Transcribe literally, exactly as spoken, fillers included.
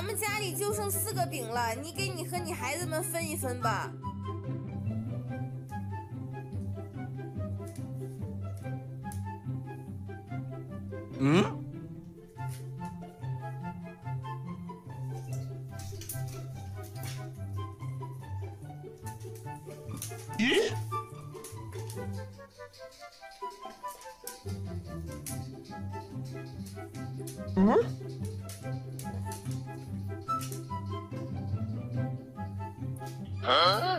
咱们家里就剩四个饼了，你给你和你孩子们分一分吧。 嗯？咦？嗯？啊？